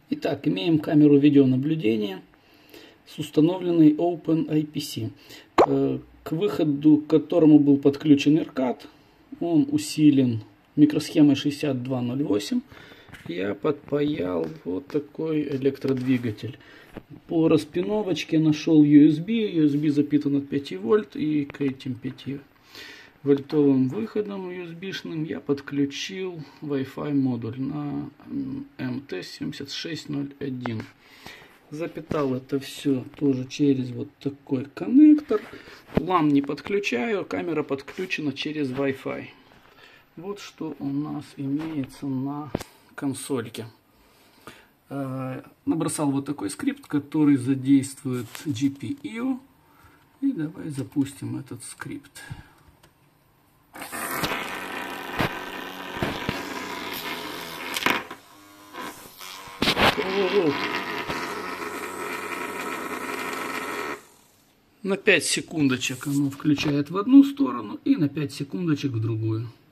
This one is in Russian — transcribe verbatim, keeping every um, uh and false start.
Итак, имеем камеру видеонаблюдения с установленной OpenIPC, к выходу к которому был подключен ИРКАД. Он усилен микросхемой шестьдесят два ноль восемь. Я подпаял вот такой электродвигатель. По распиновочке нашел ю эс би. ю эс би запитан от пяти вольт, и к этим пяти вольтовым выходом ю эс би-шным я подключил Wi-Fi модуль на эм тэ семьдесят шесть ноль один. Запитал это все тоже через вот такой коннектор. лан не подключаю, камера подключена через Wi-Fi. Вот что у нас имеется на консольке. Набросал вот такой скрипт, который задействует джи пи ай о. И давай запустим этот скрипт. На пять секундочек оно включает в одну сторону и на пять секундочек в другую.